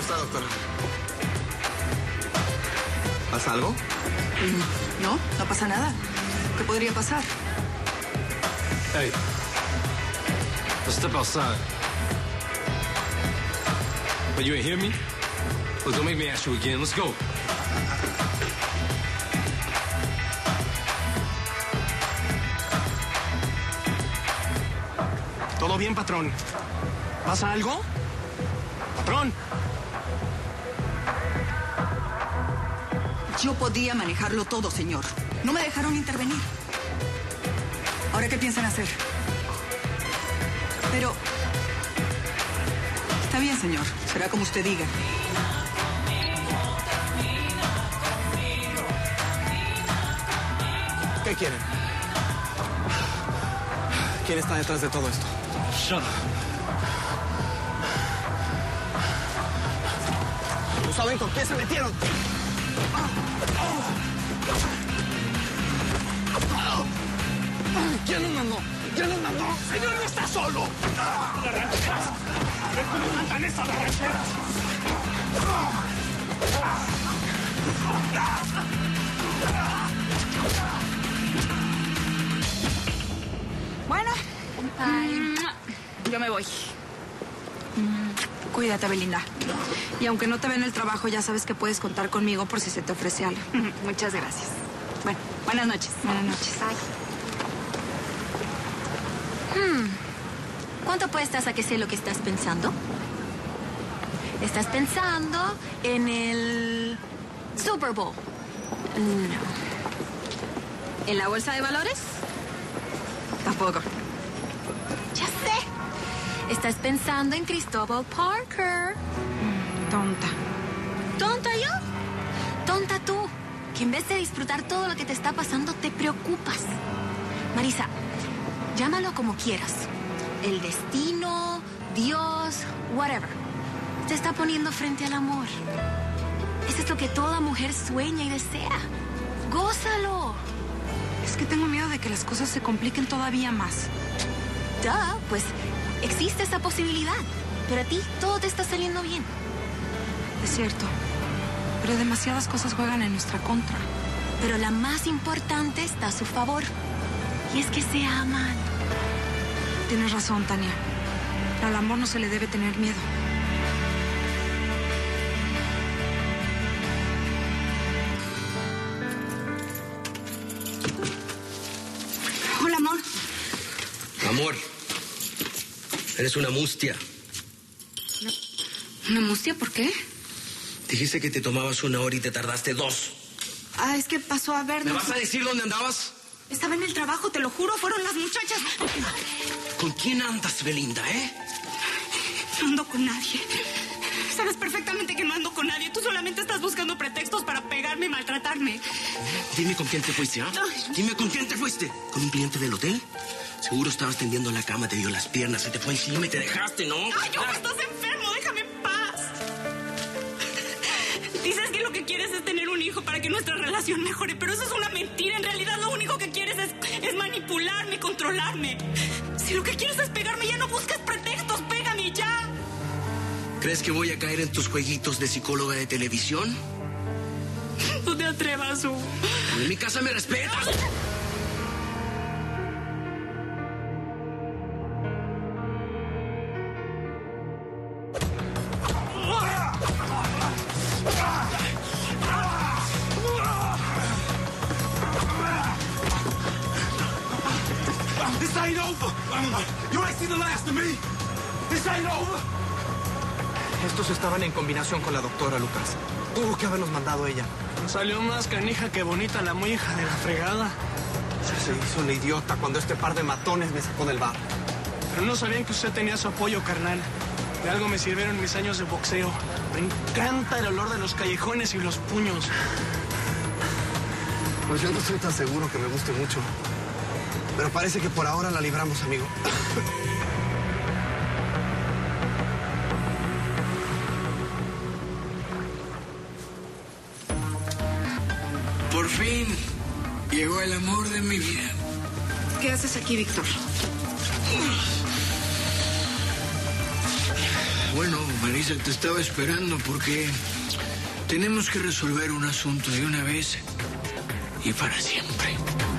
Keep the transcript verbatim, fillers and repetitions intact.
está, doctora? ¿Pasa algo? No, no pasa nada. ¿Qué podría pasar? Hey, let's step outside. But you ain't hear me? Well, don't make me ask you again. Let's go. ¿Todo bien, patrón? ¿Pasa algo? Patrón. Yo podía manejarlo todo, señor. No me dejaron intervenir. ¿Ahora qué piensan hacer? Pero... Está bien, señor. Será como usted diga. ¿Qué quieren? ¿Quién está detrás de todo esto? Shut up. ¿No saben con quién se metieron? ¿Quién nos mandó? ¿Quién nos mandó? ¡Señor, no está solo! ¡Las rancheras! ¡A ver cómo mandan esas rancheras! Bueno. Ay, yo me voy. Cuídate, Belinda. Y aunque no te ve en el trabajo, ya sabes que puedes contar conmigo por si se te ofrece algo. Muchas gracias. Bueno, buenas noches. Buenas noches. Hmm. ¿Cuánto apuestas a que sé lo que estás pensando? ¿Estás pensando en el Super Bowl? No. ¿En la bolsa de valores? Tampoco. Ya sé. Estás pensando en Cristóbal Parker. Tonta. ¿Tonta yo? Tonta tú, que en vez de disfrutar todo lo que te está pasando, te preocupas. Marisa, llámalo como quieras. El destino, Dios, whatever. Te está poniendo frente al amor. Eso es lo que toda mujer sueña y desea. ¡Gózalo! Es que tengo miedo de que las cosas se compliquen todavía más. Duh, pues existe esa posibilidad. Pero a ti todo te está saliendo bien. Es cierto. Pero demasiadas cosas juegan en nuestra contra. Pero la más importante está a su favor. Y es que se aman. Tienes razón, Tania. Al amor no se le debe tener miedo. Hola, amor. Amor, eres una mustia. ¿Una mustia? ¿Por qué? Dijiste que te tomabas una hora y te tardaste dos. Ah, es que pasó a vernos. ¿Me vas a decir dónde andabas? Estaba en el trabajo, te lo juro, fueron las muchachas. ¿Con quién andas, Belinda, eh? No ando con nadie. Sabes perfectamente que no ando con nadie. Tú solamente estás buscando pretextos para pegarme y maltratarme. Dime con quién te fuiste, ¿ah? ¿eh? Dime con quién te fuiste. ¿Con un cliente del hotel? Seguro estabas tendiendo la cama, te dio las piernas, se te fue encima y te dejaste, ¿no? ¡Ay, yo, estás enfermo! ¡Déjame en paz! Dices que lo que quieres es tener un hijo para que nuestra relación mejore, pero eso es una mentira. En realidad lo único que quieres es, es manipularme, controlarme. Si lo que quieres es pegarme, ya no busques pretextos, pégame y ya. ¿Crees que voy a caer en tus jueguitos de psicóloga de televisión? No te atrevas, Hugo. En mi casa me respetas. This ain't over. You ain't seen the last of me. This ain't over. Estos estaban en combinación con la doctora, Lucas. Tuvo que habernos mandado ella. Salió más canija que bonita la muy hija de la fregada. Se hizo una idiota cuando este par de matones me sacó del bar. Pero no sabían que usted tenía su apoyo, carnal. De algo me sirvieron mis años de boxeo. Me encanta el olor de los callejones y los puños. Pues yo no estoy tan seguro que me guste mucho. Pero parece que por ahora la libramos, amigo. Por fin llegó el amor de mi vida. ¿Qué haces aquí, Víctor? Bueno, Marisa, te estaba esperando porque tenemos que resolver un asunto de una vez y para siempre.